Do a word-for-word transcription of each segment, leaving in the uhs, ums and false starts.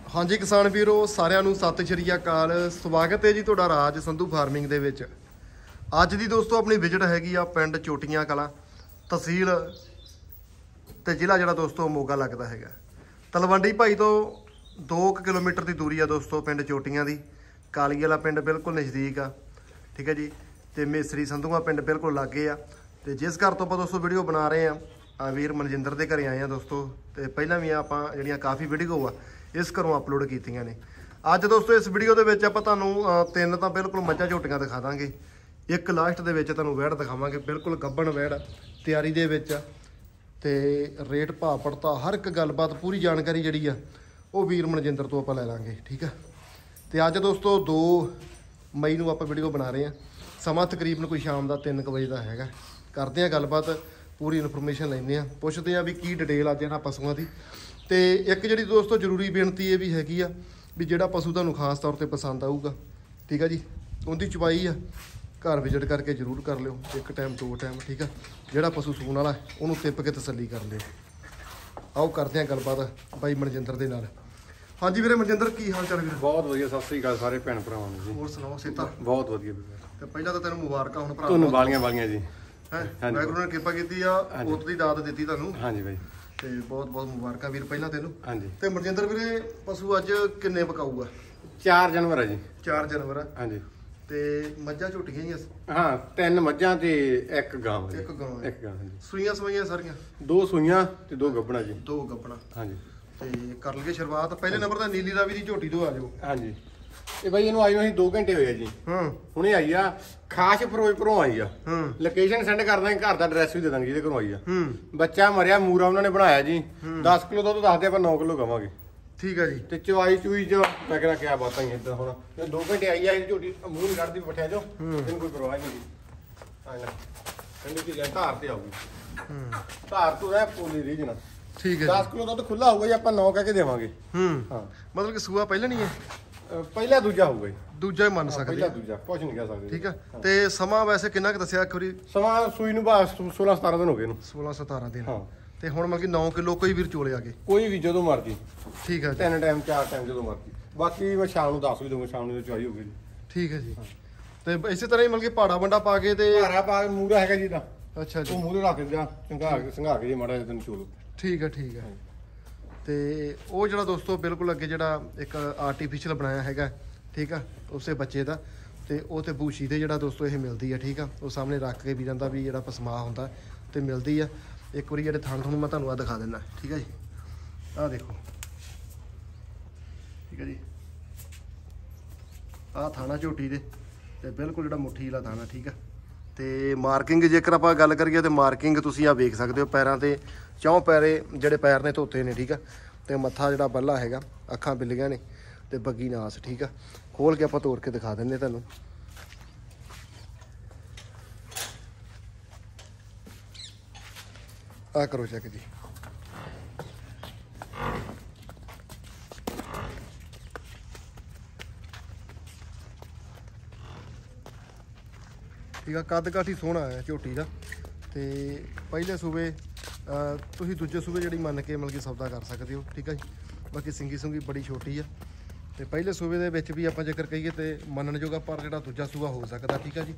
हाँ जी किसान वीरो सारिਆਂ ਨੂੰ ਸਤਿ ਸ਼੍ਰੀ ਅਕਾਲ। ਸਵਾਗਤ ਹੈ ਜੀ ਤੁਹਾਡਾ ਰਾਜ ਸੰਧੂ ਫਾਰਮਿੰਗ ਦੇ ਵਿੱਚ। ਅੱਜ ਦੀ ਦੋਸਤੋ ਆਪਣੀ ਵਿਜ਼ਿਟ ਹੈਗੀ ਆ ਪਿੰਡ ਚੋਟੀਆਂ ਕਲਾਂ, ਤਹਿਸੀਲ ਤੇ ਜ਼ਿਲ੍ਹਾ ਜਿਹੜਾ ਦੋਸਤੋ ਮੋਗਾ ਲੱਗਦਾ ਹੈਗਾ। ਤਲਵੰਡੀ ਭਾਈ ਤੋਂ ਦੋ ਕਿਲੋਮੀਟਰ ਦੀ ਦੂਰੀ ਆ ਦੋਸਤੋ ਪਿੰਡ ਚੋਟੀਆਂ ਦੀ। ਕਾਲੀ ਵਾਲਾ ਪਿੰਡ ਬਿਲਕੁਲ ਨਜ਼ਦੀਕ ਆ, ਠੀਕ ਹੈ ਜੀ। ਤੇ ਮੇਸਰੀ ਸੰਧੂਆ ਪਿੰਡ ਬਿਲਕੁਲ ਲਾਗੇ ਆ। ਤੇ ਜਿਸ ਘਰ ਤੋਂ ਆਪਾਂ ਦੋਸਤੋ ਵੀਡੀਓ ਬਣਾ ਰਹੇ ਆ ਆ ਵੀਰ ਮਨਜਿੰਦਰ ਦੇ ਘਰੇ ਆਏ ਆ ਦੋਸਤੋ। ਤੇ ਪਹਿਲਾਂ ਵੀ ਆਪਾਂ ਜਿਹੜੀਆਂ ਕਾਫੀ ਵੀਡੀਓ ਆ ਇਸ ਘਰੋਂ ਅਪਲੋਡ ਕੀਤੀਆਂ ਨੇ। ਅੱਜ ਦੋਸਤੋ ਇਸ ਵੀਡੀਓ ਦੇ ਵਿੱਚ ਆਪਾਂ ਤੁਹਾਨੂੰ ਤਿੰਨ ਤਾਂ ਬਿਲਕੁਲ ਮੱਝਾਂ ਝੋਟੀਆਂ ਦਿਖਾ ਦਾਂਗੇ, ਇੱਕ ਲਾਸਟ ਦੇ ਵਿੱਚ ਤੁਹਾਨੂੰ ਵੈੜ ਦਿਖਾਵਾਂਗੇ, ਬਿਲਕੁਲ ਗੱਭਣ ਵੈੜ ਤਿਆਰੀ ਦੇ ਵਿੱਚ। ਤੇ ਰੇਟ ਭਾਅ ਪੜਤਾ ਹਰ ਇੱਕ ਗੱਲਬਾਤ ਪੂਰੀ ਜਾਣਕਾਰੀ ਜਿਹੜੀ ਆ ਉਹ ਵੀਰ ਮਨਜਿੰਦਰ ਤੋਂ ਆਪਾਂ ਲੈ ਲਾਂਗੇ, ਠੀਕ ਆ। ਤੇ ਅੱਜ ਦੋਸਤੋ ਦੋ ਮਈ ਨੂੰ ਆਪਾਂ ਵੀਡੀਓ ਬਣਾ ਰਹੇ ਆ। ਸਮਾਂ ਤਕਰੀਬਨ ਕੋਈ ਸ਼ਾਮ ਦਾ ਤਿੰਨ ਕੁ ਵਜੇ ਦਾ ਹੈਗਾ। ਕਰਦੇ ਆ ਗੱਲਬਾਤ, ਪੂਰੀ ਇਨਫੋਰਮੇਸ਼ਨ ਲੈਂਦੇ ਆ, ਪੁੱਛਦੇ ਆ ਵੀ ਕੀ ਡਿਟੇਲ ਅੱਜ ਇਹਨਾਂ ਪਸ਼ੂਆਂ ਦੀ। ਤੇ ਇੱਕ ਜਿਹੜੀ ਦੋਸਤੋ ਜ਼ਰੂਰੀ ਬੇਨਤੀ ਇਹ ਵੀ ਹੈਗੀ ਆ ਵੀ ਜਿਹੜਾ ਪਸ਼ੂ ਤੁਹਾਨੂੰ ਖਾਸ ਤੌਰ ਤੇ ਪਸੰਦ ਆਊਗਾ, ਠੀਕ ਆ ਜੀ, ਉਹਦੀ ਚਵਾਈ ਆ ਘਰ ਵਿਜ਼ਿਟ ਕਰਕੇ ਜ਼ਰੂਰ ਕਰ ਲਿਓ, ਇੱਕ ਟਾਈਮ ਦੋ ਟਾਈਮ, ਠੀਕ ਆ। ਜਿਹੜਾ ਪਸ਼ੂ ਸੂਣ ਵਾਲਾ ਉਹਨੂੰ ਤਿੱਪ ਕੇ ਤਸੱਲੀ ਕਰ ਲਿਓ। ਆਓ ਕਰਦੇ ਆ ਗੱਲਬਾਤ ਬਾਈ ਮਨਜਿੰਦਰ ਦੇ ਨਾਲ। ਹਾਂਜੀ ਵੀਰੇ ਮਨਜਿੰਦਰ, ਕੀ ਹਾਲ ਚਾਲ ਵੀਰੇ? ਬਹੁਤ ਵਧੀਆ, ਸਤਿ ਸ੍ਰੀ ਅਕਾਲ ਸਾਰੇ ਭੈਣ ਭਰਾਵਾਂ ਨੂੰ ਜੀ। ਹੋਰ ਸੁਣਾਓ ਸਿਹਤਾਂ? ਬਹੁਤ ਵਧੀਆ ਵੀਰੇ। ਤੇ ਪਹਿਲਾਂ ਤਾਂ ਤੈਨੂੰ ਮੁਬਾਰਕਾਂ ਹੁਣ ਭਰਾ, ਤੁਹਾਨੂੰ ਵਾਲੀਆਂ ਵਾਲੀਆਂ ਜੀ। ਹੈ ਵਾਹਿਗੁਰੂ ਨੇ ਕਿਰਪਾ ਕੀਤੀ ਆ, ਪੁੱਤ ਦੀ ਦਾਤ ਦਿੱਤੀ ਤੁਹਾਨੂੰ। ਹਾਂਜੀ ਬਾਈ, ਤੇ ਬਹੁਤ ਬਹੁਤ ਮੁਬਾਰਕਾਂ ਵੀਰ ਪਹਿਲਾਂ ਤੈਨੂੰ। ਹਾਂਜੀ। ਤੇ ਮਨਜਿੰਦਰ ਵੀਰੇ ਪਸ਼ੂ ਅੱਜ ਕਿੰਨੇ ਪਕਾਊਗਾ? ਚਾਰ ਜਾਨਵਰ ਆ ਜੀ। ਚਾਰ ਜਾਨਵਰ ਆ। ਹਾਂਜੀ। ਤੇ ਮੱਝਾਂ ਝੋਟੀਆਂ ਹੀ ਆ? ਹਾਂ, ਤਿੰਨ ਮੱਝਾਂ ਤੇ ਇੱਕ ਗਾਂ। ਇੱਕ ਗਾਂ। ਇੱਕ ਗਾਂ ਜੀ। ਸੂਈਆਂ ਸਵਾਈਆਂ ਸਾਰੀਆਂ? ਦੋ ਸੂਈਆਂ ਤੇ ਦੋ ਗੱਭਣਾ ਜੀ। ਦੋ ਗੱਭਣਾ। ਹਾਂਜੀ। ਤੇ ਕਰ ਲਈਏ ਸ਼ੁਰੂਆਤ। ਪਹਿਲੇ ਨੰਬਰ ਤਾਂ ਨੀਲੀ ਰਾਵੀ ਦੀ ਝੋਟੀ ਤੋਂ ਆ ਜਾਓ। ਹਾਂਜੀ। ਇਹ ਬਾਈ ਇਹਨੂੰ ਆਈ ਨੂੰ ਅਸੀਂ ਦੋ ਘੰਟੇ ਹੋਏ ਆ ਜੀ। ਹਾਂ। ਹੁਣੇ ਆਈ ਆ, ਖਾਸ ਫਿਰੋਜ਼ਪੁਰੋਂ ਆਈ ਆ। ਹਾਂ। ਲੋਕੇਸ਼ਨ ਸੈਂਡ ਕਰ ਦਾਂਗੇ, ਘਰ ਦਾ ਐਡਰੈਸ ਵੀ ਦੇ ਦਾਂਗੇ ਜਿਹਦੇ ਘਰੋਂ ਆਈ ਆ। ਹੂੰ। ਬੱਚਾ ਮਰਿਆ ਮੂਰਾ ਉਹਨਾਂ ਨੇ ਬਣਾਇਆ ਜੀ। ਦਸ ਕਿਲੋ ਦੁੱਧ ਦੱਸਦੇ ਆਪਾਂ ਨੌ ਕਿਲੋ ਕਵਾਂਗੇ। ਠੀਕ ਆ ਜੀ। ਤੇ ਚਵਾਈ ਚੂਈ ਚ ਮੈਂ ਕਹਿੰਦਾ ਕਿਆ ਬਾਤਾਂ ਹੀ ਇਦਾਂ। ਹੁਣ ਇਹ ਦੋ ਘੰਟੇ ਆਈ ਆ, ਇਹ ਝੋਟੀ ਮੂੰਹ ਨਹੀਂ ਕੱਢਦੀ ਪੱਠਿਆਂ ਚੋਂ, ਇਹਨੂੰ ਕੋਈ ਪਰਵਾਹ ਨਹੀਂ। ਆਇਆ ਕਹਿੰਦੇ ਕਿ ਲੈ ਧਾਰ ਤੇ ਆਊਗੀ। ਹੂੰ। ਧਾਰ ਤੋਂ ਰਹਿ ਪੋਲੀ ਰੀਜ ਨਾ। ਠੀਕ ਹੈ। ਦਸ ਕਿਲੋ ਦੁੱਧ ਖੁੱਲਾ ਹੋਊਗਾ ਜੀ, ਆਪਾਂ ਨੌ ਕਹਿ ਕੇ ਦੇਵਾਂਗੇ। ਹੂੰ। ਹਾਂ, ਮਤਲਬ ਕਿ ਸੂਆ ਪਹਿਲਾਂ ਨਹੀਂ ਹੈ? ਪਹਿਲਾ ਦੂਜਾ ਹੋਊਗਾ ਜੀ। ਦੂਜਾ ਹੀ ਮੰਨ ਸਕਦੇ। ਪਹਿਲਾ ਦੂਜਾ ਕੁਝ ਨਹੀਂ ਕਹਿ ਸਕਦੇ। ਠੀਕ ਆ। ਤੇ ਸਮਾਂ ਵੈਸੇ ਕਿੰਨਾ ਕੁ ਦੱਸਿਆ ਇੱਕ ਵਾਰੀ? ਸਮਾਂ ਸੂਈ ਨੂੰ ਬਸ ਸੋਲਾਂ ਸਤਾਰਾਂ ਦਿਨ ਹੋ ਗਏ ਇਹਨੂੰ। ਸੋਲਾਂ ਸਤਾਰਾਂ ਦਿਨ। ਹਾਂ। ਤੇ ਹੁਣ ਮਤਲਬ ਕਿ ਨੌ ਕਿਲੋ ਕੋਈ ਵੀਰ ਚੋਲੇ ਆ ਗਏ? ਕੋਈ ਵੀ ਜਦੋਂ ਮਰਜੀ। ਠੀਕ ਆ ਜੀ। ਤਿੰਨ ਟਾਈਮ ਚਾਰ ਟਾਈਮ ਜਦੋਂ ਮਰਜੀ। ਬਾਕੀ ਮੈਂ ਸ਼ਾਮ ਨੂੰ ਦੱਸ ਵੀ ਦਊਂਗਾ, ਸ਼ਾਮ ਨੂੰ ਚਵਾਈ ਹੋਊਗੀ ਜੀ। ਠੀਕ ਹੈ ਜੀ। ਤੇ ਇਸੇ ਤਰ੍ਹਾਂ ਹੀ ਮਤਲਬ ਕਿ ਪਾੜਾ ਵੰਡਾ ਪਾ ਕੇ ਤੇ ਘਾਰਾ ਪਾ ਕੇ ਮੂਰਾ ਹੈਗਾ ਜੀ ਦਾ। ਅੱਛਾ ਜੀ। ਉਹ ਮੂਰੇ ਰੱਖ ਜਾ ਸੰਘਾ ਕੇ ਸੰਘਾ ਕੇ ਜੀ ਮਾੜਾ ਜਿਹਾ ਤੈਨੂੰ ਚੋਲੋ। ਠੀਕ ਹੈ ਠੀਕ ਹੈ। ਤੇ ਉਹ ਜਿਹੜਾ ਦੋਸਤੋ ਬਿਲਕੁਲ ਅੱਗੇ ਜਿਹੜਾ ਇੱਕ ਆਰਟੀਫੀਸ਼ੀਅਲ ਬਣਾਇਆ ਹੈਗਾ, ਠੀਕ ਆ, ਉਸੇ ਬੱਚੇ ਦਾ। ਤੇ ਉਹ ਤੇ ਬੂਸ਼ੀ ਦੇ ਜਿਹੜਾ ਦੋਸਤੋ ਇਹ ਮਿਲਦੀ ਆ, ਠੀਕ ਆ। ਉਹ ਸਾਹਮਣੇ ਰੱਖ ਕੇ ਵੀਰਾਂ ਦਾ ਵੀ ਜਿਹੜਾ ਪਸਮਾ ਹੁੰਦਾ ਤੇ ਮਿਲਦੀ ਆ। ਇੱਕ ਵਾਰੀ ਜਿਹੜੇ ਥਣ ਤੁਹਾਨੂੰ ਮੈਂ ਤੁਹਾਨੂੰ ਆ ਦਿਖਾ ਦਿੰਦਾ, ਠੀਕ ਆ ਜੀ। ਆਹ ਦੇਖੋ, ਠੀਕ ਆ ਜੀ। ਆਹ ਥਾਣਾ ਝੋਟੀ ਦੇ ਤੇ ਬਿਲਕੁਲ ਜਿਹੜਾ ਮੁੱਠੀ ਵਾਲਾ ਥਾਣਾ, ਠੀਕ ਆ। ਤੇ ਮਾਰਕਿੰਗ ਜੇਕਰ ਆਪਾਂ ਗੱਲ ਕਰੀਏ ਤੇ ਮਾਰਕਿੰਗ ਤੁਸੀਂ ਆ ਵੇਖ ਸਕਦੇ ਹੋ ਪੈਰਾਂ ਤੇ, ਚੌਂ ਪੈਰੇ ਜਿਹੜੇ ਪੈਰ ਨੇ ਧੋਤੇ ਨੇ, ਠੀਕ ਆ। ਤੇ ਮੱਥਾ ਜਿਹੜਾ ਬੱਲਾ ਹੈਗਾ, ਅੱਖਾਂ ਬਿੱਲੀਆਂ ਨੇ ਤੇ ਬੱਗੀ ਨਾਸ, ਠੀਕ ਆ। ਖੋਲ ਕੇ ਆਪਾਂ ਤੋੜ ਕੇ ਦਿਖਾ ਦਿੰਦੇ ਤੁਹਾਨੂੰ। ਆ ਕਰੋ ਚੈੱਕ ਜੀ। ਠੀਕ ਆ। ਕੱਦ ਕਾਠੀ ਸੋਹਣਾ ਹੈ ਝੋਟੀ ਦਾ। ਤੇ ਪਹਿਲੇ ਸੂਬੇ ਤੁਸੀਂ ਦੂਜੇ ਸੂਬੇ ਜਿਹੜੀ ਮੰਨ ਕੇ ਮਤਲਬ ਕਿ ਸੌਦਾ ਕਰ ਸਕਦੇ ਹੋ, ਠੀਕ ਆ ਜੀ। ਬਾਕੀ ਸਿੰਗੀ ਸੁੰਗੀ ਬੜੀ ਛੋਟੀ ਆ। ਤੇ ਪਹਿਲੇ ਸੂਬੇ ਦੇ ਵਿੱਚ ਵੀ ਆਪਾਂ ਜੇਕਰ ਕਹੀਏ ਤੇ ਮੰਨਣਯੋਗ, ਪਰ ਜਿਹੜਾ ਦੂਜਾ ਸੂਬਾ ਹੋ ਸਕਦਾ, ਠੀਕ ਆ ਜੀ।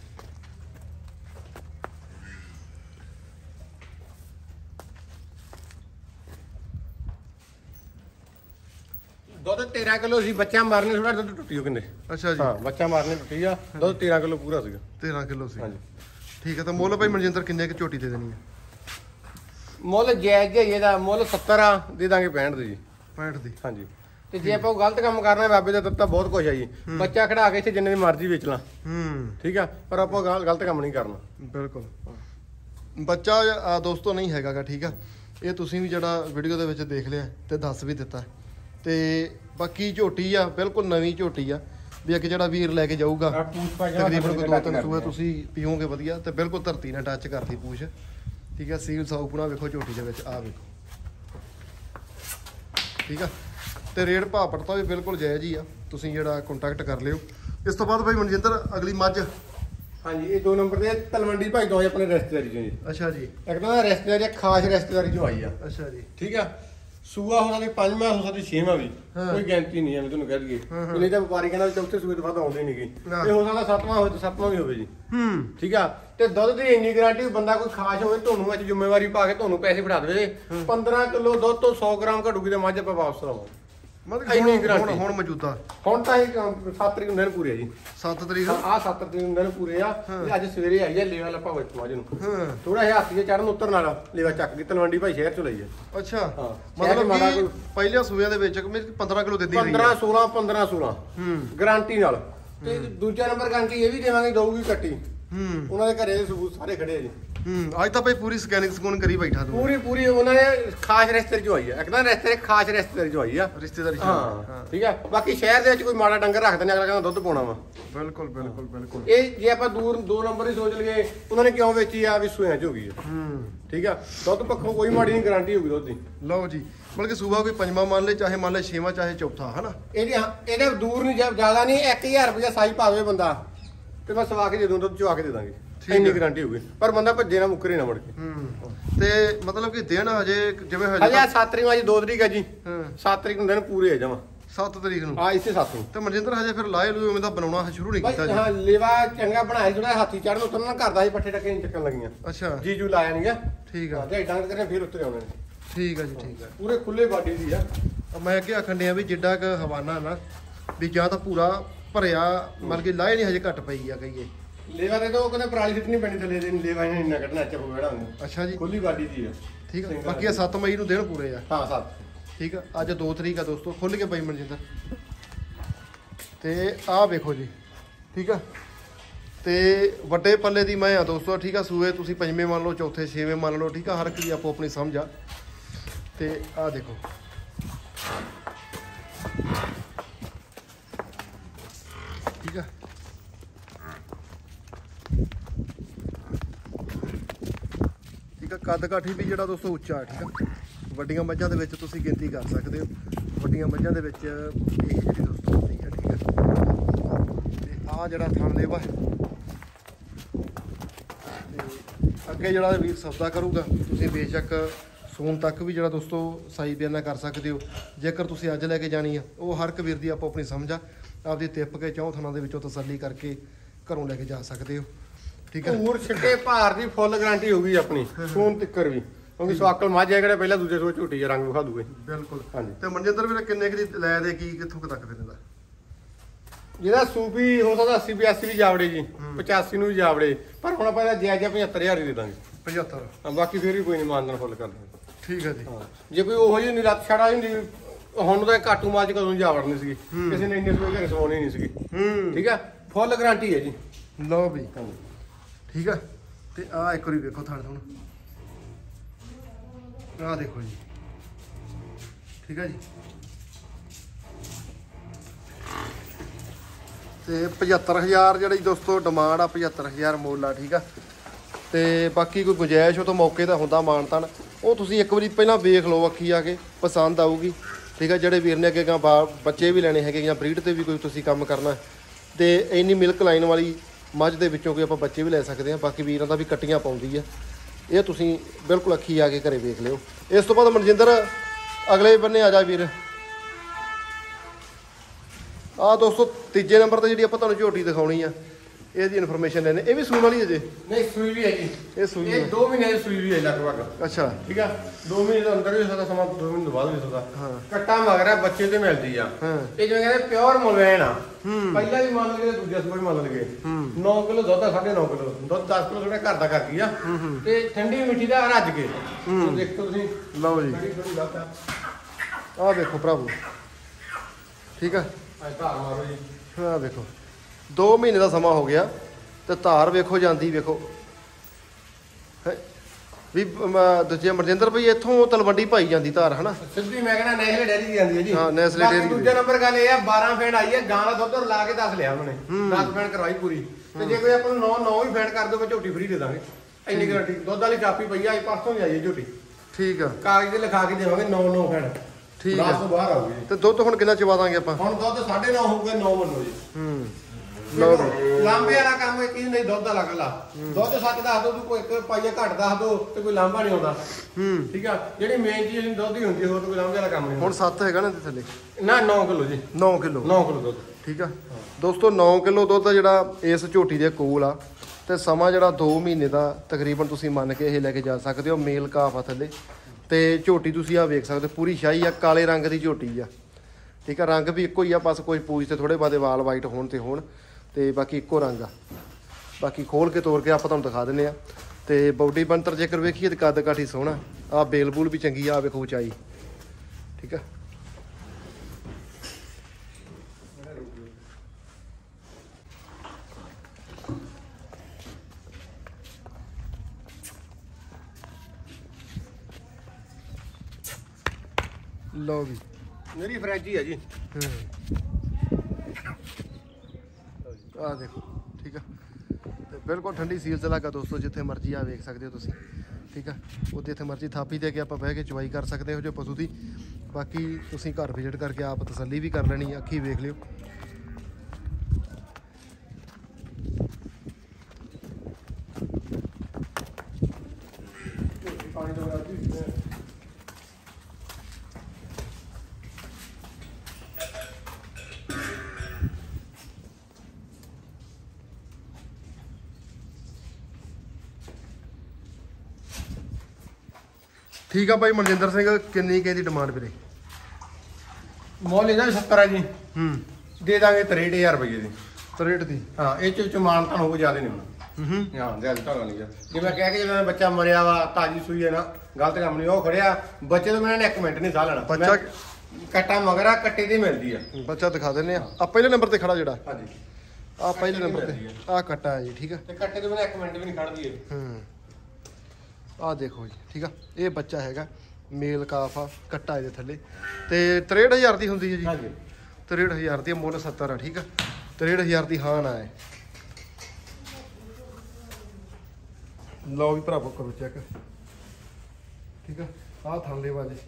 ਦੁੱਧ ਤੇਰਾਂ ਕਿਲੋ ਸੀ, ਬੱਚਾ ਮਾਰਨੇ ਥੋੜਾ ਦੁੱਧ ਟੁੱਟੀ ਹੋ ਕਿੰਨੇ। ਅੱਛਾ ਜੀ। ਹਾਂ, ਬੱਚਾ ਮਾਰਨੇ ਟੁੱਟੀ ਆ। ਦੁੱਧ ਤੇਰਾਂ ਕਿਲੋ ਪੂਰਾ ਸੀਗਾ। ਤੇਰਾਂ ਕਿਲੋ ਸੀ। ਹਾਂਜੀ। ਠੀਕ ਹੈ। ਤਾਂ ਮੁੱਲ ਭਾਈ ਮਨਜਿੰਦਰ ਕਿੰਨੇ ਕੁ ਝੋਟੀ ਦੇ ਦੇਣੀ ਹੈ? ਮੁੱਲ ਜਾਇਜ਼ ਜਿਹਾ ਇਹਦਾ ਮੁੱਲ ਸੱਤਰ ਆ, ਦੇ ਦਾਂਗੇ ਪੈਂਹਠ ਦੀ ਜੀ। ਪੈਂਹਠ ਦੀ? ਹਾਂਜੀ। ਤੇ ਜੇ ਆਪਾਂ ਗਲਤ ਕੰਮ ਕਰਨਾ ਬਾਬੇ ਦਾ ਦਿੱਤਾ ਬਹੁਤ ਕੁਝ ਆ ਜੀ। ਬੱਚਾ ਖੜਾ ਕੇ ਇੱਥੇ ਜਿੰਨੇ ਦੀ ਮਰਜ਼ੀ ਵੇਚ ਲਾਂ। ਹੂੰ। ਠੀਕ ਆ, ਪਰ ਆਪਾਂ ਗਲਤ ਕੰਮ ਨਹੀਂ ਕਰਨਾ। ਬਿਲਕੁਲ। ਬੱਚਾ ਦੋਸਤੋ ਨਹੀਂ ਹੈਗਾਗਾ, ਠੀਕ ਆ। ਇਹ ਤੁਸੀਂ ਵੀ ਜਿਹੜਾ ਵੀਡੀਓ ਦੇ ਵਿੱਚ ਦੇਖ ਲਿਆ ਤੇ ਦੱਸ ਵੀ ਦਿੱਤਾ। ਤੇ ਬਾਕੀ ਝੋਟੀ ਆ ਬਿਲਕੁਲ ਨਵੀਂ ਝੋਟੀ ਆ ਵੀ ਅੱਗੇ ਜਿਹੜਾ ਵੀਰ ਲੈ ਕੇ ਜਾਊਗਾ ਤਕਰੀਬਨ ਕੋਈ ਦੋ ਤਿੰਨ ਸੂਏ ਤੁਸੀਂ ਪੀਓਗੇ ਵਧੀਆ। ਤੇ ਬਿਲਕੁਲ ਧਰਤੀ ਨਾਲ ਟੱਚ ਕਰਦੀ ਪੂਛ, ਠੀਕ ਆ। ਸੀਲ ਸਾਊਪਣਾ ਵੇਖੋ ਝੋਟੀ ਦੇ ਵਿੱਚ, ਆ ਵੇਖੋ, ਠੀਕ ਆ। ਤੇ ਰੇਟ ਭਾਅ ਪੜਤਾ ਵੀ ਬਿਲਕੁਲ ਜਾਇਜ਼ ਹੀ ਆ, ਤੁਸੀਂ ਜਿਹੜਾ ਕੰਟੈਕਟ ਕਰ ਲਿਓ। ਇਸ ਤੋਂ ਬਾਅਦ ਭਾਈ ਮਨਜਿੰਦਰ ਅਗਲੀ ਮੱਝ? ਹਾਂਜੀ, ਇਹ ਦੋ ਨੰਬਰ ਦੇ ਤਲਵੰਡੀ ਭਾਈ ਤੋਂ ਆਪਣੇ ਰਿਸ਼ਤੇਦਾਰੀ ਚੋਂ ਜੀ। ਅੱਛਾ ਜੀ। ਇੱਕ ਤਾਂ ਰਿਸ਼ਤੇਦਾਰੀ ਖਾਸ ਰਿਸ਼ਤੇਦਾਰੀ ਚੋਂ ਆਈ ਆ। ਅੱਛਾ ਜੀ। ਠੀਕ ਆ। ਸੂਆ ਹੋ ਸਕਦੀ ਪੰਜਵਾਂ ਹੋ ਸਕਦੀ ਛੇਵਾਂ ਵੀ ਕੋਈ ਗੈਰੰਟੀ ਨਹੀਂ ਐ ਮੈਂ ਤੁਹਾਨੂੰ ਕਹਿ ਦਈਏ ਨਹੀਂ ਤਾਂ ਵਪਾਰੀ ਕਹਿੰਦਾ ਚੌਥੇ ਸੂਏ ਤੋਂ ਵੱਧ ਆਉਂਦੀ ਨਹੀਂਗੀ ਇਹ ਹੋ ਸਕਦਾ ਸੱਤਵਾਂ ਹੋਵੇ ਤਾਂ ਸੱਤਵਾਂ ਵੀ ਹੋਵੇ ਜੀ ਹੂੰ ਠੀਕ ਆ ਤੇ ਦੁੱਧ ਦੀ ਇੰਨੀ ਗਾਰੰਟੀ ਬੰਦਾ ਕੋਈ ਖਾਸ ਹੋਵੇ ਤੁਹਾਨੂੰ ਅੱਜ ਜ਼ਿੰਮੇਵਾਰੀ ਪਾ ਕੇ ਤੁਹਾਨੂੰ ਪੈਸੇ ਫੜਾ ਦੇਵੇ ਪੰਦਰਾਂ ਕਿਲੋ ਦੁੱਧ ਤੋਂ ਸੌ ਗ੍ਰਾਮ ਘਟੂਗੀ ਤੇ ਮੱਝ ਆਪਾਂ ਵਾਪਸ ਲਾਵਾਂਗੇ ਮਤਲਬ ਇੰਨੀ ਹੁਣ ਗਾਰੰਟੀ ਹੁਣ ਮੌਜੂਦਾ ਹੁਣ ਤਾਂ ਇਹ ਸੱਤ ਤਰੀਕ ਨੂੰ ਦਿਨ ਪੂਰੇ ਆ ਜੀ ਸੱਤ ਤਰੀਕ ਆ ਸੱਤ ਤਰੀਕ ਨੂੰ ਦਿਨ ਪੂਰੇ ਆ ਤੇ ਅੱਜ ਸਵੇਰੇ ਆਈ ਆ ਲੇਵਾ ਲੱਪਾ ਵਿੱਚ ਮੱਝ ਨੂੰ ਹਾਂ ਥੋੜਾ ਜਿਹਾ ਹੱਥ 'ਚ ਚੜਨ ਉਤਰਨ ਵਾਲਾ ਲੇਵਾ ਚੱਕ ਗਈ ਤਲਵੰਡੀ ਭਾਈ ਸ਼ਹਿਰ ਚੋਂ ਲਈ ਆ ਅੱਛਾ ਹਾਂ ਮਤਲਬ ਕਿ ਪਹਿਲੇ ਸੂਬਿਆਂ ਦੇ ਵਿੱਚ ਪੰਦਰਾਂ ਕਿਲੋ ਦਿੰਦੀ ਰਹੀ ਪੰਦਰਾਂ ਸੋਲਾਂ ਪੰਦਰਾਂ ਸੋਲਾਂ ਹੂੰ ਗਾਰੰਟੀ ਨਾਲ ਤੇ ਦੂਜਾ ਨੰਬਰ ਗਾਰੰਟੀ ਇਹ ਵੀ ਦੇਵਾਂਗੇ ਦਊਗੀ ਕੱਟੀ ਹੂੰ ਉਹਨਾਂ ਦੇ ਘਰੇ ਸਬੂਤ ਸਾਰੇ ਖੜੇ ਆ ਜੀ ਹੂੰ ਅੱਜ ਤਾਂ ਭਾਈ ਪੂਰੀ ਸਕੈਨਿੰਗ ਸਕੂਨ ਕਰੀ ਬੈਠਾ ਤੂੰ ਪੂਰੀ ਪੂਰੀ ਉਹਨਾਂ ਨੇ ਖਾਸ ਰਿਸ਼ਤੇਦਾਰੀ ਚੋਂ ਆਈ ਆ ਇੱਕ ਤਾਂ ਰਿਸ਼ਤੇ ਖਾਸ ਰਿਸ਼ਤੇਦਾਰੀ ਚੋਂ ਆਈ ਆ ਰਿਸ਼ਤੇਦਾਰੀ ਚ ਹਾਂ ਠੀਕ ਆ ਬਾਕੀ ਸ਼ਹਿਰ ਦੇ ਵਿੱਚ ਕੋਈ ਮਾੜਾ ਡੰਗਰ ਰੱਖਦੇ ਨੇ ਅਗਲਾ ਕਹਿੰਦਾ ਦੁੱਧ ਪਾਉਣਾ ਵਾ ਬਿਲਕੁਲ ਬਿਲਕੁਲ ਬਿਲਕੁਲ ਇਹ ਜੇ ਆਪਾਂ ਦੂਰ ਦੋ ਨੰਬਰ ਹੀ ਸੋਚ ਲਈਏ ਉਹਨਾਂ ਨੇ ਕਿਉਂ ਵੇਚੀ ਆ ਵੀ ਸੂਆਂ ਚ ਹੋ ਗਈ ਆ ਹੂੰ ਠੀਕ ਆ ਦੁੱਧ ਪੱਖੋਂ ਕੋਈ ਮਾੜੀ ਨਹੀਂ ਗਾਰੰਟੀ ਹੋਊਗੀ ਦੁੱਧ ਦੀ ਲਓ ਜੀ ਮਤਲਬ ਕਿ ਸੂਬਾ ਕੋਈ ਪੰਜਵਾਂ ਮੰਨ ਲੈ ਚਾਹੇ ਮੰਨ ਲੈ ਛੇਵਾਂ ਚਾਹੇ ਚੌਥਾ ਹਨਾ ਇਹਦੇ ਇਹਦੇ ਦੂਰ ਨਹੀਂ ਜ਼ਿਆਦਾ ਨਹੀਂ ਇੱਕ ਹਜ਼ਾਰ ਰੁਪਇਆ ਸਾਈ ਪਾਵੇ ਬੰਦਾ ਤੇ ਮੈਂ ਸਵਾ ਕੇ ਦੇ ਦੂੰ ਦੁੱਧ ਚਵਾ ਕੇ ਦੇ ਦਾਂਗੇ ਇੰਨੀ ਗਾਰੰਟੀ ਹੋਊਗੀ ਪਰ ਬੰਦਾ ਭੱਜੇ ਨਾ ਮੁੱਕਰੇ ਨਾ ਮੁੜ ਕੇ ਹੂੰ ਤੇ ਮਤਲਬ ਕਿ ਦਿਨ ਹਜੇ ਜਿਵੇਂ ਹਜੇ ਸੱਤ ਤਰੀਕ ਅੱਜ ਦੋ ਤਰੀਕ ਹੈ ਜੀ ਹਾਂ ਸੱਤ ਤਰੀਕ ਨੂੰ ਦਿਨ ਪੂਰੇ ਆ ਜਾਵਾਂ ਸੱਤ ਤਰੀਕ ਨੂੰ ਆ ਇਸੇ ਸੱਤ ਨੂੰ ਤੇ ਮਨਜਿੰਦਰ ਹਜੇ ਫਿਰ ਲਾਏ ਲੂਏ ਉਵੇਂ ਦਾ ਬਣਾਉਣਾ ਸ਼ੁਰੂ ਨਹੀਂ ਕੀਤਾ ਬਾਈ ਹਾਂ ਲੇਵਾ ਚੰਗਾ ਬਣਾਇਆ ਜਿਹੜਾ ਹਾਥੀ ਚੜਨ ਉਤਰਨ ਘਰ ਦਾ ਹੀ ਪੱਠੇ ਟੱਕੇ ਨਹੀਂ ਚੱਕਣ ਲੱਗੀਆਂ ਅੱਛਾ ਜੀਜੂ ਲਾਇਆ ਨਹੀਂਗਾ ਠੀਕ ਆ ਤੇ ਡੰਗ ਕਰੇ ਫਿਰ ਉੱਤੇ ਆਉਣੇ ਨੇ ਠੀਕ ਆ ਜੀ ਠੀਕ ਆ ਪੂਰੇ ਖੁੱਲੇ ਬਾਡੀ ਦੀ ਆ ਮੈਂ ਅੱਗੇ ਆਖਣ ਡਿਆ ਵੀ ਜਿੱਡਾ ਕ ਹਵਾਨਾ ਨਾ ਵੀ ਜਾਂ ਤਾਂ ਪੂਰਾ ਭਰਿਆ ਮਤਲਬ ਕਿ ਲਾਏ ਨਹੀਂ ਹਜੇ ਘੱਟ ਪਈ ਆ ਕਹੀਏ ਲੇਵਾ ਦੇ ਤਾਂ ਉਹ ਕਹਿੰਦੇ ਪਰਾਲੀ ਸਿੱਟਣੀ ਪੈਣੀ ਥੱਲੇ ਦੇ ਲੇਵਾ ਇਹਨੇ ਇੰਨਾ ਕੱਢਣਾ ਚੱਪ ਬੈੜਾ ਅੱਛਾ ਜੀ ਖੁੱਲੀ ਬਾਡੀ ਦੀ ਆ ਠੀਕ ਆ ਬਾਕੀ ਆ ਸੱਤ ਮਈ ਨੂੰ ਦਿਨ ਪੂਰੇ ਆ ਹਾਂ ਸੱਤ ਠੀਕ ਆ ਅੱਜ ਦੋ ਤਰੀਕ ਆ ਦੋਸਤੋ ਖੁੱਲ ਕੇ ਬਾਈ ਮਨਜਿੰਦਰ ਤੇ ਆਹ ਵੇਖੋ ਜੀ ਠੀਕ ਆ ਤੇ ਵੱਡੇ ਪੱਲੇ ਦੀ ਮੈਂ ਆ ਦੋਸਤੋ ਠੀਕ ਆ ਸੂਏ ਤੁਸੀਂ ਪੰਜਵੇਂ ਮੰਨ ਲਓ ਚੌਥੇ ਛੇਵੇਂ ਮੰਨ ਲਓ ਠੀਕ ਆ ਹਰ ਇੱਕ ਦੀ ਆਪੋ ਆਪਣੀ ਸਮਝ ਆ ਤੇ ਆਹ ਦੇਖੋ ਠੀਕ ਆ ਠੀਕ ਆ ਕੱਦ ਕਾਠੀ ਵੀ ਜਿਹੜਾ ਦੋਸਤੋ ਉੱਚਾ ਠੀਕ ਆ ਵੱਡੀਆਂ ਮੱਝਾਂ ਦੇ ਵਿੱਚ ਤੁਸੀਂ ਗਿਣਤੀ ਕਰ ਸਕਦੇ ਹੋ ਵੱਡੀਆਂ ਮੱਝਾਂ ਦੇ ਵਿੱਚ ਇਹ ਜਿਹੜੀ ਦੋਸਤੋ ਹੁੰਦੀ ਆ ਠੀਕ ਆ ਤੇ ਆਹ ਜਿਹੜਾ ਥਣ ਲੇਵਾ ਅੱਗੇ ਜਿਹੜਾ ਵੀਰ ਸੌਦਾ ਕਰੂਗਾ ਤੁਸੀਂ ਬੇਸ਼ੱਕ ਸੂਨ ਤੱਕ ਵੀ ਜਿਹੜਾ ਦੋਸਤੋ ਸਾਈ ਬਿਆਨਾ ਕਰ ਸਕਦੇ ਹੋ ਜੇਕਰ ਤੁਸੀਂ ਅੱਜ ਲੈ ਕੇ ਜਾਣੀ ਆ ਉਹ ਹਰ ਇੱਕ ਵੀਰ ਦੀ ਆਪੋ ਆਪਣੀ ਸਮਝ ਆ ਆਪਦੀ ਤਿੱਪ ਕੇ ਚੌਂ ਥਣਾਂ ਦੇ ਵਿੱਚੋਂ ਤਸੱਲੀ ਕਰਕੇ ਘਰੋਂ ਲੈ ਕੇ ਜਾ ਸਕਦੇ ਹੋ ਠੀਕ ਆ ਪੂਰ ਛਿੱਟੇ ਭਾਰ ਦੀ ਫੁੱਲ ਗਾਰੰਟੀ ਹੋਊਗੀ ਆਪਣੀ ਸੂਨ ਤਿੱਕਰ ਵੀ ਕਿਉਂਕਿ ਸਵਾਕਲ ਮੱਝ ਹੈ ਕਿਹੜਾ ਪਹਿਲਾਂ ਦੂਜੇ ਸੋ ਝੂਟੀ ਰੰਗ ਵਿਖਾ ਦੂਗੇ ਬਿਲਕੁਲ ਹਾਂਜੀ ਤੇ ਮਨਜਿੰਦਰ ਵੀਰ ਕਿੰਨੇ ਕੁ ਦੀ ਲੈ ਦੇ ਕੀ ਕਿੱਥੋਂ ਕੁ ਤੱਕ ਫਿਰ ਇਹਦਾ ਜਿਹੜਾ ਸੂਪੀ ਹੋ ਸਕਦਾ ਅੱਸੀ ਬਿਆਸੀ ਵੀ ਜਾਵੜੇ ਜੀ ਪਚਾਸੀ ਨੂੰ ਵੀ ਜਾਵੜੇ ਪਰ ਹੁਣ ਆਪਾਂ ਇਹਦਾ ਜਾਇਜ਼ਾ ਪਝੱਤਰ ਹਜ਼ਾਰ ਹੀ ਦੇ ਦਾਂਗੇ ਪਝੱਤਰ ਹਾਂ ਬਾਕੀ ਫੇਰ ਵੀ ਕੋਈ ਨਹੀਂ ਮਾਨਦਾਨ ਫੁੱਲ ਕਰ ਦਾਂਗੇ ਠੀਕ ਹੈ ਜੀ ਹਾਂ ਜੇ ਕੋਈ ਉਹੋ ਜਿਹੀ ਨਿਰਤ ਛੜਾ ਹੁੰਦੀ ਹੁਣ ਤਾਂ ਕਾਟੂ ਮਾਜ ਕਦੋਂ ਜਾਵੜਨੀ ਸੀਗੀ ਕਿਸੇ ਨੇ ਇੰਨੇ ਸੂਏ ਘਰੇ ਸਵਾਉਣੀ ਨਹੀਂ ਸੀਗੀ ਹੂੰ ਠੀਕ ਆ ਫੁੱਲ ਗਾਰੰਟੀ ਹੈ ਜੀ ਲਓ ਵੀ ਠੀਕ ਆ ਤੇ ਆਹ ਇੱਕ ਵਾਰੀ ਵੇਖੋ ਥਾਣ ਹੁਣ ਆਹ ਦੇਖੋ ਜੀ ਠੀਕ ਆ ਜੀ ਤੇ ਪਝੱਤਰ ਹਜ਼ਾਰ ਜਿਹੜੀ ਦੋਸਤੋ ਡਿਮਾਂਡ ਆ ਪਝੱਤਰ ਹਜ਼ਾਰ ਮੁੱਲ ਆ ਠੀਕ ਆ ਤੇ ਬਾਕੀ ਕੋਈ ਗੁੰਜਾਇਸ਼ ਉਹ ਤੋਂ ਮੌਕੇ ਦਾ ਹੁੰਦਾ ਮਾਨਤਾਨ ਉਹ ਤੁਸੀਂ ਇੱਕ ਵਾਰੀ ਪਹਿਲਾਂ ਵੇਖ ਲਓ ਅੱਖੀ ਆ ਕੇ ਪਸੰਦ ਆਊਗੀ ਠੀਕ ਆ ਜਿਹੜੇ ਵੀਰ ਨੇ ਅੱਗੇ ਗਾ ਬੱਚੇ ਵੀ ਲੈਣੇ ਹੈਗੇ ਜਾਂ ਬਰੀਡ ਤੇ ਵੀ ਕੋਈ ਤੁਸੀਂ ਕੰਮ ਕਰਨਾ ਤੇ ਇੰਨੀ ਮਿਲਕ ਲਾਈਨ ਵਾਲੀ ਮੱਝ ਦੇ ਵਿੱਚੋਂ ਕੋਈ ਆਪਾਂ ਬੱਚੇ ਵੀ ਲੈ ਸਕਦੇ ਹਾਂ ਬਾਕੀ ਵੀਰਾਂ ਦਾ ਵੀ ਕੱਟੀਆਂ ਪਾਉਂਦੀ ਆ ਇਹ ਤੁਸੀਂ ਬਿਲਕੁਲ ਅੱਖੀ ਆ ਕੇ ਘਰੇ ਵੇਖ ਲਿਓ ਇਸ ਤੋਂ ਬਾਅਦ ਮਨਜਿੰਦਰ ਅਗਲੇ ਬੰਨੇ ਆ ਜਾ ਵੀਰ ਆ ਦੋਸਤੋ ਤੀਜੇ ਨੰਬਰ ਤੇ ਜਿਹੜੀ ਆਪਾਂ ਤੁਹਾਨੂੰ ਝੋਟੀ ਦਿਖਾਉਣੀ ਆ ਇਹਦੀ ਇਨਫੋਰਮੇਸ਼ਨ ਲੈਣੇ ਇਹ ਵੀ ਸੂਣ ਵਾਲੀ ਅਜੇ ਨਹੀਂ ਸੂਈ ਵੀ ਹੈ ਜੀ ਇਹ ਸੂਈ ਇਹ ਦੋ ਮਹੀਨੇ ਦੀ ਸੂਈ ਵੀ ਹੈ ਲਗਭਗ ਅੱਛਾ ਠੀਕ ਆ ਦੋ ਮਹੀਨੇ ਦੇ ਅੰਦਰ ਵੀ ਸਕਦਾ ਸਮਾਂ ਦੋ ਮਹੀਨੇ ਤੋਂ ਬਾਅਦ ਵੀ ਸਕਦਾ ਹਾਂ ਕੱਟਾ ਮਗਰਾ ਬੱਚੇ ਤੇ ਮਿਲਦੀ ਆ ਹਾਂ ਇਹ ਜਿਵੇਂ ਕਹਿੰਦੇ ਪਿਓਰ ਮੁਲੈਣ ਆ ਪਹਿਲਾਂ ਵੀ ਮੰਨ ਲਈਏ ਦੂਜਾ ਸੂਈ ਮੰਨ ਲਈਏ ਨੌ ਕਿਲੋ ਦੁੱਧ ਆ ਸਾਢੇ ਨੌ ਕਿਲੋ ਦੁੱਧ ਦਸ ਕਿਲੋ ਥੋੜਾ ਘਰ ਦਾ ਕਰ ਗਈ ਆ ਤੇ ਠੰਡੀ ਮਿੱਠੀ ਦਾ ਰੱਜ ਕੇ ਦੇਖੋ ਤੁਸੀਂ ਲਓ ਜੀ ਆਹ ਦੇਖੋ ਭਰਾਵੋ ਠੀਕ ਆ ਅੱਜ ਧਾਰ ਮਾਰੋ ਜੀ ਆਹ ਵੇਖੋ ਦੋ ਮਹੀਨੇ ਦਾ ਸਮਾਂ ਹੋ ਗਿਆ ਤੇ ਧਾਰ ਵੇਖੋ ਜਾਂਦੀ ਵੇਖੋ ਵੀ ਦੂਜੇ ਮਰਜਿੰਦਰ ਭਾਈ ਇੱਥੋਂ ਤਲਵੰਡੀ ਪਾਈ ਜਾਂਦੀ ਧਾਰ ਹਨਾ ਸਿੱਧੀ ਮੈਂ ਕਹਿੰਦਾ ਨੈਸਲੇ ਡੈਰੀ ਦੀ ਜਾਂਦੀ ਹੈ ਜੀ ਹਾਂ ਨੈਸਲੇ ਡੈਰੀ ਦੂਜਾ ਨੰਬਰ ਗੱਲ ਇਹ ਆ ਬਾਰਾਂ ਫੈਂਡ ਆਈ ਹੈ ਗਾਂ ਦਾ ਦੁੱਧ ਲਾ ਕੇ ਦਸ ਲਿਆ ਉਹਨੇ ਦਸ ਫੈਂਡ ਕਰਵਾਈ ਪੂਰੀ ਤੇ ਜੇ ਕੋਈ ਆਪਾਂ ਨੂੰ ਨੌ ਨੌ ਹੀ ਫੈਂਡ ਕਰ ਦੋ ਝੋਟੀ ਫਰੀ ਦੇ ਦਾਂਗੇ ਇੰਨੀ ਗਾਰੰਟੀ ਦੁੱਧ ਵਾਲੀ ਕਾਪੀ ਪਈ ਆ ਇਹ ਪਰਸੋਂ ਹੀ ਆਈ ਹੈ ਝੋਟੀ ਠੀਕ ਆ ਕਾਗਜ਼ ਤੇ ਲਿਖਾ ਕੇ ਦੇਵਾਂਗੇ ਨੌ ਨੌ ਫੈਂਡ ਠੀਕ ਆ ਦਸ ਤੋਂ ਬਾਹਰ ਆਊਗੀ ਤੇ ਦੁੱਧ ਹੁਣ ਕਿੰਨਾ ਚਵਾ ਦਾਂਗੇ ਆਪਾਂ ਹੁਣ ਦੁੱਧ ਸਾਢੇ ਨੌ ਹੋਊਗਾ ਨੌ ਮੰਨੋ ਜੀ ਹੂੰ ਲਓ ਵੀ ਲਾਂਬੇ ਵਾਲਾ ਕੰਮ ਇਹ ਚੀਜ਼ ਨਹੀਂ, ਦੁੱਧ ਦਾ ਲੱਗਲਾ ਦੁੱਧ ਸੱਚ ਦੱਸ ਦੋ, ਤੂੰ ਕੋਈ ਇੱਕ ਪਾਈਆ ਘੱਟ ਦੱਸ ਦੋ ਤੇ ਕੋਈ ਲਾਂਬਾ ਨਹੀਂ ਆਉਂਦਾ। ਹੂੰ ਠੀਕ ਆ, ਜਿਹੜੀ ਮੇਨ ਚੀਜ਼ ਨਹੀਂ ਦੁੱਧ ਹੀ ਹੁੰਦੀ, ਹੋਰ ਕੋਈ ਲਾਂਬੇ ਵਾਲਾ ਕੰਮ ਨਹੀਂ ਹੁਣ ਸੱਤ ਹੈਗਾ ਨਾ ਇਹਦੇ ਥੱਲੇ ਨਾ। ਨੌ ਕਿਲੋ ਜੀ, ਨੌ ਕਿਲੋ ਨੌ ਕਿਲੋ ਦੁੱਧ। ਠੀਕ ਆ ਦੋਸਤੋ, ਨੌ ਕਿਲੋ ਦੁੱਧ ਆ ਜਿਹੜਾ ਇਸ ਝੋਟੀ ਦੇ ਕੋਲ ਆ। ਤੇ ਸਮਾਂ ਜਿਹੜਾ ਦੋ ਮਹੀਨੇ ਦਾ ਤਕਰੀਬਨ ਤੁਸੀਂ ਮੰਨ ਕੇ ਇਹ ਲੈ ਕੇ ਜਾ ਸਕਦੇ ਹੋ। ਮੇਲ ਕਾਫ ਆ ਥੱਲੇ ਤੇ ਝੋਟੀ ਤੁਸੀਂ ਆ ਵੇਖ ਸਕਦੇ ਹੋ, ਪੂਰੀ ਸ਼ਾਹੀ ਆ, ਕਾਲੇ ਰੰਗ ਦੀ ਝੋਟੀ ਆ। ਠੀਕ ਆ, ਰੰਗ ਵੀ ਇੱਕੋ ਹੀ ਆ, ਬਸ ਕੋਈ ਪੂਛ ਤੇ ਥੋੜੇ ਬਾਦੇ ਵਾਲ ਵਾਈਟ ਹੋਣ ਤੇ ਹੋਣ, ਤੇ ਬਾਕੀ ਇੱਕੋ ਰੰਗ ਆ। ਬਾਕੀ ਖੋਲ ਕੇ ਤੋੜ ਕੇ ਆਪਾਂ ਤੁਹਾਨੂੰ ਦਿਖਾ ਦਿੰਦੇ ਆ। ਤੇ ਬਾਡੀ ਬੰਤਰ ਜੇਕਰ ਵੇਖੀਏ ਤੇ ਕੱਦ ਕਾਠੀ ਸੋਹਣਾ ਆ, ਬੇਲ ਬੂਲ ਵੀ ਚੰਗੀ ਆ, ਵੇਖੋ ਉਚਾਈ। ਠੀਕ ਆ, ਲਓ ਵੀ ਮੇਰੀ ਫਰੈਂਚੀ ਆ ਜੀ। ਆ ਦੇਖੋ। ਠੀਕ ਆ, ਤੇ ਬਿਲਕੁਲ ਠੰਡੀ ਸੀਲ ਚ ਲੱਗਾ ਦੋਸਤੋ, ਜਿੱਥੇ ਮਰਜ਼ੀ ਆ ਵੇਖ ਸਕਦੇ ਹੋ ਤੁਸੀਂ। ਠੀਕ ਆ, ਉਹਦੇ ਜਿੱਥੇ ਮਰਜ਼ੀ ਥਾਪੀ ਦੇ ਕੇ ਆਪਾਂ ਬਹਿ ਕੇ ਚਵਾਈ ਕਰ ਸਕਦੇ ਹੋ ਜੋ ਪਸ਼ੂ ਦੀ। ਬਾਕੀ ਤੁਸੀਂ ਘਰ ਵਿਜ਼ਿਟ ਕਰਕੇ ਆਪ ਤਸੱਲੀ ਵੀ ਕਰ ਲੈਣੀ, ਅੱਖੀ ਵੇਖ ਲਿਓ। ਠੀਕ ਆ ਭਾਈ ਮਨਜਿੰਦਰ ਸਿੰਘ, ਕਿੰਨੀ ਕੇ ਦੀ ਡਿਮਾਂਡ ਵੀਰੇ? ਮੁੱਲ ਇਹਦਾ ਸੱਤਰ ਆ ਜੀ। ਹੂੰ, ਦੇ ਦਾਂਗੇ ਤਰੇਹਠ ਹਜ਼ਾਰ ਰੁਪਏ ਦੀ। ਤਰੇਹਠ ਦੀ? ਹਾਂ, ਇਹ ਚ ਮਾਨਤਾਨ ਹੋਊ, ਜ਼ਿਆਦਾ ਨਹੀਂ ਹੋਣਾ। ਹੂੰ ਹਾਂ, ਜ਼ਿਆਦਾ ਤਾਂ ਨਹੀਂ। ਜੇ ਮੈਂ ਕਹਿ ਕੇ ਜਦੋਂ ਬੱਚਾ ਮਰਿਆ ਵਾ, ਤਾਜੀ ਸੂਈ ਹੈ ਨਾ, ਗਲਤ ਕੰਮ ਨਹੀਂ। ਉਹ ਖੜਿਆ ਬੱਚੇ ਤੋਂ, ਮੈंने ਇੱਕ ਮਿੰਟ ਨਹੀਂ ਸਾਹ ਲੈਣਾ। ਬੱਚਾ ਕੱਟਾ ਮਗਰਾ ਕੱਟੇ ਦੀ ਮਿਲਦੀ ਆ। ਬੱਚਾ ਦਿਖਾ ਦਿੰਦੇ ਆ। ਆ ਪਹਿਲੇ ਨੰਬਰ ਤੇ ਖੜਾ ਜਿਹੜਾ, ਹਾਂਜੀ, ਆ ਪਹਿਲੇ ਨੰਬਰ ਤੇ ਆ ਕੱਟਾ ਹੈ ਜੀ। ਠੀਕ ਆ, ਤੇ ਕੱਟੇ ਤੋਂ ਮੈंने ਇੱਕ ਮਿੰਟ ਵੀ ਨਹੀਂ ਖੜਦੀ ਇਹ। ਹੂੰ, ਆ ਦੇਖੋ ਜੀ। ਠੀਕ ਆ, ਇਹ ਬੱਚਾ ਹੈਗਾ, ਮੇਲ ਕਾਫ ਆ, ਕੱਟਾ ਇਹਦੇ ਥੱਲੇ। ਤੇ ਤਰੇਹਠ ਹਜ਼ਾਰ ਦੀ ਹੁੰਦੀ ਹੈ ਜੀ। ਹਾਂਜੀ, ਤਰੇਹਠ ਹਜ਼ਾਰ ਦੀ, ਮੁੱਲ ਸੱਤਰ ਆ। ਠੀਕ ਆ, ਤਰੇਹਠ ਹਜ਼ਾਰ ਦੀ ਹਾਂ ਨਾ ਹੈ। ਲਓ ਵੀ ਭਰਾਵੋ, ਕਰੋ ਚੈੱਕ। ਠੀਕ ਆ, ਆਹ ਥਣ ਲੈਵਾ ਜੀ।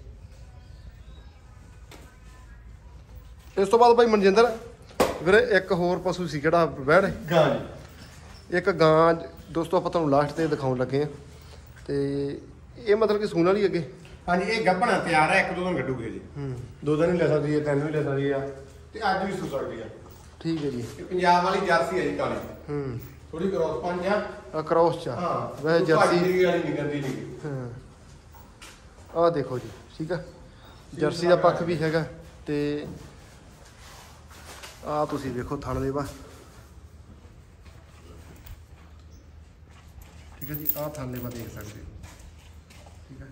ਇਸ ਤੋਂ ਬਾਅਦ ਭਾਈ ਮਨਜਿੰਦਰ ਵੀਰੇ ਇੱਕ ਹੋਰ ਪਸ਼ੂ ਸੀ ਕਿਹੜਾ ਵਹਿੜ? ਗਾਂ ਜੀ। ਇੱਕ ਗਾਂ ਦੋਸਤੋ ਆਪਾਂ ਤੁਹਾਨੂੰ ਲਾਸਟ ਤੇ ਦਿਖਾਉਣ ਲੱਗੇ ਆ। ਤੇ ਇਹ ਮਤਲਬ ਕਿ ਸੂਣ ਵਾਲੀ ਅੱਗੇ? ਹਾਂਜੀ, ਇਹ ਗੱਭਣਾ ਤਿਆਰ ਹੈ, ਇੱਕ ਦੋ ਦਿਨ ਕੱਢੂਗੇ ਜੀ। ਹੂੰ, ਦੋ ਦਿਨ ਵੀ ਲੈ ਸਕਦੀ ਹੈ, ਤਿੰਨ ਵੀ ਲੈ ਸਕਦੀ ਆ, ਤੇ ਅੱਜ ਵੀ ਸੂ ਸਕਦੀ ਆ। ਠੀਕ ਹੈ ਜੀ। ਇਹ ਪੰਜਾਬ ਵਾਲੀ ਜਰਸੀ ਹੈ ਜੀ, ਕਾਲੀ। ਹੂੰ, ਥੋੜੀ ਕ੍ਰੋਸ ਪੰਜ ਆ। ਆ ਕ੍ਰੋਸ ਚ ਆ। ਹਾਂ, ਵੈਸੇ ਜਰਸੀ ਦੀ ਵਾਲੀ ਨਹੀਂ ਗੰਦੀ ਨਹੀਂ। ਹਾਂ, ਆਹ ਦੇਖੋ ਜੀ। ਠੀਕ ਆ, ਜਰਸੀ ਦਾ ਪੱਖ ਵੀ ਹੈਗਾ। ਤੇ ਆ ਤੁਸੀਂ ਵੇਖੋ ਥਣ ਲੇਵਾ। ਠੀਕ ਹੈ ਜੀ, ਆਹ ਥਣ ਲੇਵਾ ਦੇਖ ਸਕਦੇ ਹੋ। ਠੀਕ ਹੈ,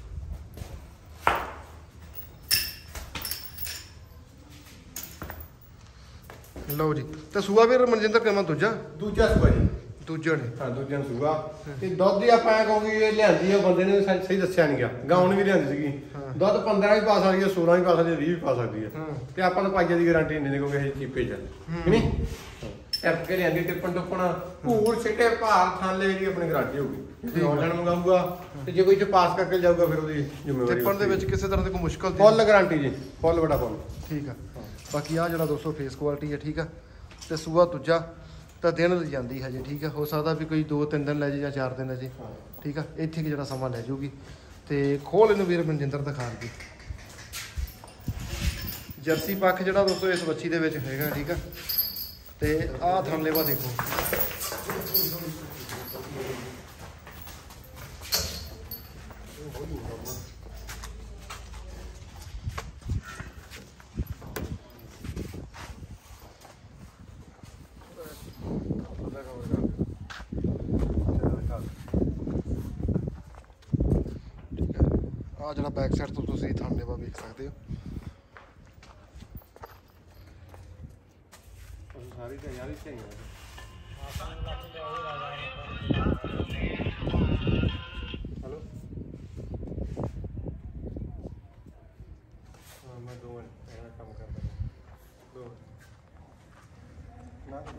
ਲਓ ਜੀ। ਤੇ ਸੂਆ ਵੀਰ ਮਨਜਿੰਦਰ ਕਿਵੇਂ? ਦੂਜਾ ਦੂਜਾ ਸੂਆ ਜੀ। ਦੂਜਾ ਨੇ? ਹਾਂ, ਦੂਜਾ ਸੂਆ। ਤੇ ਦੁੱਧ ਦੀ ਆਪਾਂ ਕਹੋਗੇ ਇਹ ਲਿਆਂਦੀ ਆ, ਬੰਦੇ ਨੇ ਸਹੀ ਸਹੀ ਦੱਸਿਆ ਨਹੀਂ ਗਿਆ। ਗਾਉਣ ਵੀ ਲਿਆਂਦੀ ਸੀਗੀ। ਦੁੱਧ ਪੰਦਰਾਂ ਵੀ ਪਾ ਸਕਦੀ ਹੈ, ਸੋਲਾਂ ਵੀ ਪਾ ਸਕਦੀ ਹੈ, ਵੀਹ ਵੀ ਪਾ ਸਕਦੀ ਹੈ। ਤੇ ਆਪਾਂ ਨੂੰ ਪਾਈਆ ਦੀ ਗਾਰੰਟੀ ਨਹੀਂ ਕਿਉਂਕਿ ਇਹ ਚੀਪੇ ਜਾਂਦੇ ਕਿ ਨਹੀਂ। ਟੈਪ ਕੇ ਲਿਆਂਦੀ, ਟਿੱਪਣ ਟੁੱਪਣ ਭੂਰ ਛਿੱਟੇ ਭਾਰ ਥਾਲੇ ਦੀ ਆਪਣੀ ਗਾਰੰਟੀ ਹੋਊਗੀ। ਜੇ ਆਨਲਾਈਨ ਮੰਗਾਊਗਾ ਤੇ ਜੇ ਕੋਈ ਚ ਪਾਸ ਕਰਕੇ ਜਾਊਗਾ ਫਿਰ ਉਹਦੀ ਜ਼ਿੰਮੇਵਾਰੀ। ਟਿੱਪਣ ਦੇ ਵਿੱਚ ਕਿਸੇ ਤਰ੍ਹਾਂ ਦੀ ਕੋਈ ਮੁਸ਼ਕਲ ਨਹੀਂ? ਫੁੱਲ ਗਾਰੰਟੀ ਜੀ, ਫੁੱਲ ਬੜਾ ਫੁੱਲ। ਠੀਕ ਆ। ਬਾਕੀ ਆ ਜਿਹੜਾ ਦੋਸਤੋ ਫੇਸ ਕੁਆਲਿਟੀ ਹੈ। ਠੀਕ ਆ, ਤੇ ਸੂਆ ਦੂਜਾ ਤਾਂ ਦਿਨ ਲੈ ਜਾਂਦੀ ਹਜੇ। ਠੀਕ ਆ, ਹੋ ਸਕਦਾ ਵੀ ਕੋਈ ਦੋ ਤਿੰਨ ਦਿਨ ਲੈ ਜੇ ਜਾਂ ਚਾਰ ਦਿਨ ਲੈ ਜੇ। ਠੀਕ ਆ, ਇੱਥੇ ਕਿ ਜਿਹੜਾ ਸਮਾਂ ਲੈ ਜਾਊਗੀ। ਤੇ ਖੋਲ ਇਹਨੂੰ ਵੀਰ ਮਨਜਿੰਦਰ ਦਿਖਾ ਦੇ। ਜਰਸੀ ਪੱਖ ਜਿਹੜਾ ਦੋਸਤੋ ਇਸ ਬੱਚੀ ਦੇ ਵਿੱਚ ਹੈਗਾ। ਠੀਕ ਆ, ਤੇ ਆਹ ਥਣ ਲੇਵਾ ਦੇਖੋ। ਆ ਜਿਹੜਾ ਬੈਕ ਸਾਈਡ ਤੋਂ ਤੁਸੀਂ ਥਣ ਲੇਵਾ ਵੇਖ ਸਕਦੇ ਹੋ। ਸਾਰੀ ਤੇ ਯਾਰ ਇੱਥੇ ਹੀ ਹੈ। ਹੈਲੋ, ਹਾਂ ਮੈਂ ਦੋ ਇਹ ਕੰਮ ਕਰਦਾ ਦੋ ਨਾ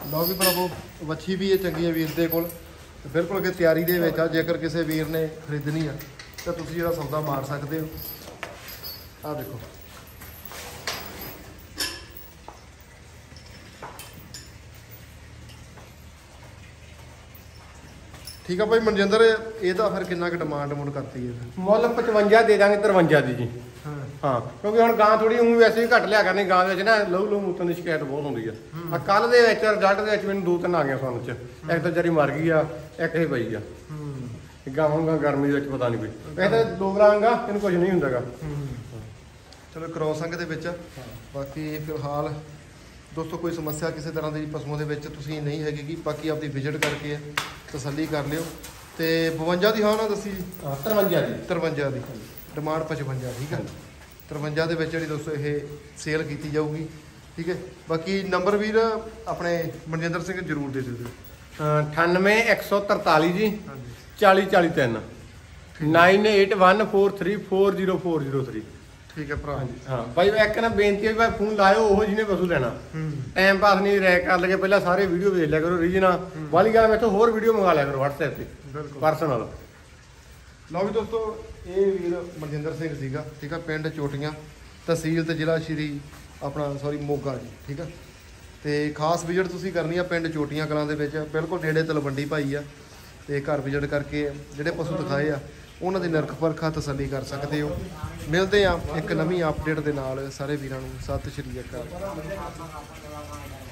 ਲਓ ਵੀ ਭਰਾਵੋ ਵੱਛੀ ਵੀ ਇਹ ਚੰਗੀ ਹੈ ਵੀਰ ਦੇ ਕੋਲ ਤੇ ਬਿਲਕੁਲ ਕਿ ਤਿਆਰੀ ਦੇ ਵਿੱਚ ਆ। ਜੇਕਰ ਕਿਸੇ ਵੀਰ ਨੇ ਖਰੀਦਣੀ ਆ ਤਾਂ ਤੁਸੀਂ ਜਿਹੜਾ ਸੌਦਾ ਮਾਰ ਸਕਦੇ ਹੋ। ਆਹ ਦੇਖੋ ਠੀਕ ਆ ਭਾਈ ਮਨਜਿੰਦਰ, ਇਹਦਾ ਫਿਰ ਕਿੰਨਾ ਕੁ ਡਿਮਾਂਡ ਮੁੰਡ ਕਰਤੀ ਹੈ? ਮੁੱਲ ਪਚਵੰਜਾ ਦੇ ਦਾਂਗੇ ਤਰਵੰਜਾ ਦੀ ਜੀ। ਹਾਂ ਹਾਂ ਕਿਉਂਕਿ ਹੁਣ ਗਾਂ ਥੋੜੀ ਉਂ ਵੈਸੇ ਵੀ ਘੱਟ ਲਿਆ ਕਰਨੀ, ਗਾਂ ਦੇ ਵਿੱਚ ਨਾ ਲਹੂ ਲਹੂ ਮੂਤਨ ਦੀ ਸ਼ਿਕਾਇਤ ਬਹੁਤ ਹੁੰਦੀ ਆ। ਆ ਕੱਲ ਦੇ ਵਿੱਚ ਰਿਜ਼ਲਟ ਦੇ ਵਿੱਚ ਮੈਨੂੰ ਦੋ ਤਿੰਨ ਆ ਗਈਆਂ ਸੁਣਨ ਚ, ਇੱਕ ਤਾਂ ਜਰੀ ਮਰ ਗਈ ਆ, ਇੱਕ ਹੀ ਪਈ ਆ। ਗਾਂ ਹੁਣ ਗਰਮੀ ਦੇ ਵਿੱਚ ਪਤਾ ਨਹੀਂ ਕੋਈ ਇਹ ਤਾਂ ਦੋ ਗਰਾਂਗਾ, ਇਹਨੂੰ ਕੁਝ ਨਹੀਂ ਹੁੰਦਾਗਾ। ਚਲੋ ਕ੍ਰੋਸ ਅੰਗ ਦੇ ਵਿੱਚ ਆ। ਬਾਕੀ ਫਿਲਹਾਲ ਦੋਸਤੋ ਕੋਈ ਸਮੱਸਿਆ ਕਿਸੇ ਤਰ੍ਹਾਂ ਦੀ ਪਸ਼ੂਆਂ ਦੇ ਵਿੱਚ ਤੁਸੀਂ ਨਹੀਂ ਹੈਗੀ ਗੀ, ਬਾਕੀ ਆਪਦੀ ਵਿਜ਼ਿਟ ਕਰਕੇ ਤਸੱਲੀ ਕਰ ਲਿਓ। ਤੇ ਬਵੰਜਾ ਦੀ ਹਾਂ ਨਾ ਦੱਸੀ ਜੀ? ਤਰਵੰਜਾ ਦੀ ਤਰਵੰਜਾ ਦੀ ਡਿਮਾਂਡ ਪਚਵੰਜਾ। ਠੀਕ ਹੈ, ਤਰਵੰਜਾ ਦੇ ਵਿੱਚ ਜਿਹੜੀ ਦੋਸਤੋ ਇਹ ਸੇਲ ਕੀਤੀ ਜਾਊਗੀ। ਠੀਕ ਹੈ, ਬਾਕੀ ਨੰਬਰ ਵੀਰ ਆਪਣੇ ਮਨਜਿੰਦਰ ਸਿੰਘ ਜ਼ਰੂਰ ਦੇ ਦਿਓ। ਅਠਾਨਵੇਂ ਇੱਕ ਸੌ ਤਰਤਾਲੀ ਜੀ, ਹਾਂਜੀ ਚਾਲੀ ਚਾਲੀ ਤਿੰਨ, nine eight one four three four zero four zero three. ਠੀਕ ਹੈ ਭਰਾ। ਹਾਂ ਬਾਈ ਇੱਕ ਨਾ ਬੇਨਤੀ ਹੈ ਵੀ ਭਾਈ ਫੋਨ ਲਾਇਓ ਉਹ ਜਿਹਨੇ ਪਸ਼ੂ ਲੈਣਾ, ਟਾਈਮ ਪਾਸ ਨਹੀਂ ਰਹਿ ਕਰ ਲਗੇ, ਪਹਿਲਾਂ ਸਾਰੇ ਵੀਡੀਓ ਵੇਖ ਲਿਆ ਕਰੋ ਰੀਜਨਲ ਵਾਲੀ ਗੱਲ, ਮੈਥੋਂ ਹੋਰ ਵੀਡੀਓ ਮੰਗਾ ਲਿਆ ਕਰੋ WhatsApp ਤੇ ਬਿਲਕੁਲ ਪਰਸਨਲ। ਲਓ ਵੀ ਦੋਸਤੋ ਇਹ ਵੀਰ ਮਨਜਿੰਦਰ ਸਿੰਘ ਸੀਗਾ। ਠੀਕ ਆ, ਪਿੰਡ ਚੋਟੀਆਂ, ਤਹਿਸੀਲ ਤੇ ਜ਼ਿਲ੍ਹਾ ਸ਼੍ਰੀ ਆਪਣਾ ਸੌਰੀ ਮੋਗਾ ਜੀ। ਠੀਕ ਆ, ਤੇ ਖਾਸ ਵਿਜ਼ਿਟ ਤੁਸੀਂ ਕਰਨੀ ਆ ਪਿੰਡ ਚੋਟੀਆਂ ਕਲਾਂ ਦੇ ਵਿੱਚ, ਬਿਲਕੁਲ ਨੇੜੇ ਤਲਵੰਡੀ ਭਾਈ ਆ। ਤੇ ਘਰ ਵਿਜ਼ਿਟ ਕਰਕੇ ਜਿਹੜੇ ਪਸ਼ੂ ਦਿਖਾਏ ਆ ਉਹਨਾਂ ਦੀ ਨਰਖ ਪਰਖਾ ਤਸੱਲੀ ਕਰ ਸਕਦੇ ਹੋ। ਮਿਲਦੇ ਆ ਇੱਕ ਨਵੀਂ ਅਪਡੇਟ ਦੇ ਨਾਲ। ਸਾਰੇ ਵੀਰਾਂ ਨੂੰ ਸਤਿ ਸ਼੍ਰੀ ਅਕਾਲ।